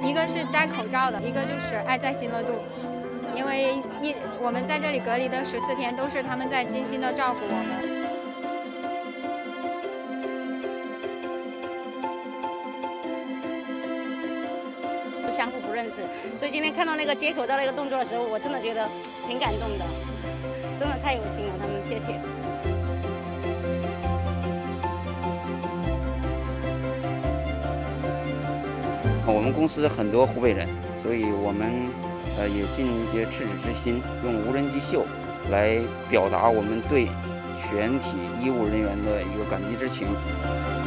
一个是摘口罩的，一个就是爱在心乐度。因为我们在这里隔离的14天，都是他们在精心的照顾我们。 相互不认识，所以今天看到那个接口罩那个动作的时候，我真的觉得挺感动的，真的太有心了，他们谢谢。 我们公司很多湖北人，所以我们也尽一些赤子之心，用无人机秀来表达我们对全体医务人员的一个感激之情。